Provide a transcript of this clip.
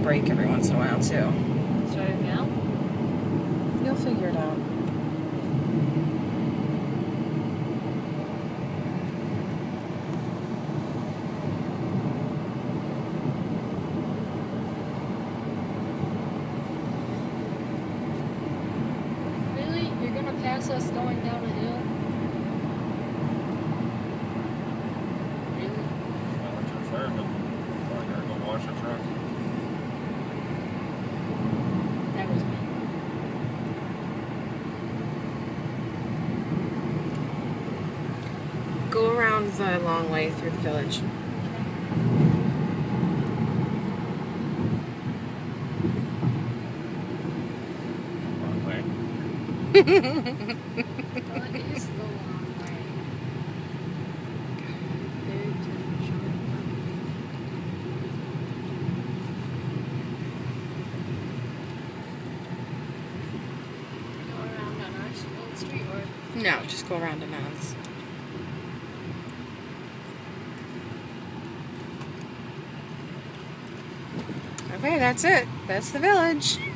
break every once in a while, too. Starting now? You'll figure it out. Really? You're gonna pass us going down a hill? Really? I went to the fireman. I gotta go wash the truck. That was me. Go around the long way through the village. Wrong way. What is the long way? Very short. Go around on our old street or? No, just go around to Nons. Okay, that's it. That's the village.